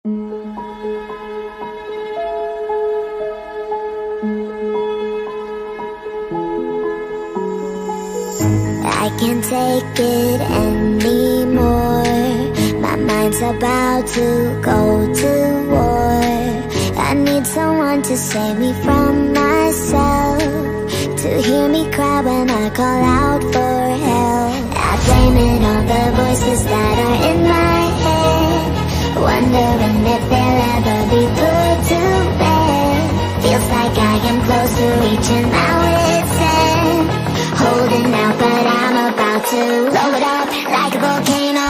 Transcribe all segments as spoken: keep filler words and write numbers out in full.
I can't take it anymore. My mind's about to go to war. I need someone to save me from myself, to hear me cry when I call out for help. I blame it on the voices that are in my head, wondering if they'll ever be put to bed. Feels like I am close to reaching my wit's end, holding out but I'm about to blow it up like a volcano.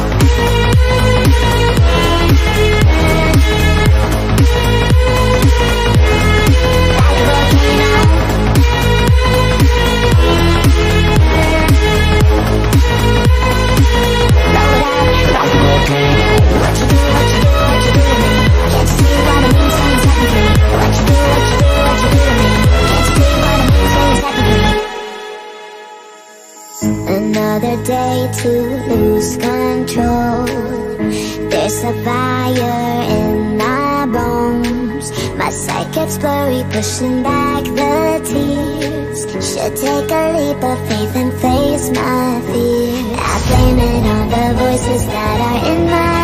Another day to lose control. There's a fire in my bones. My sight gets blurry, pushing back the tears. Should take a leap of faith and face my fear. I blame it on the voices that are in my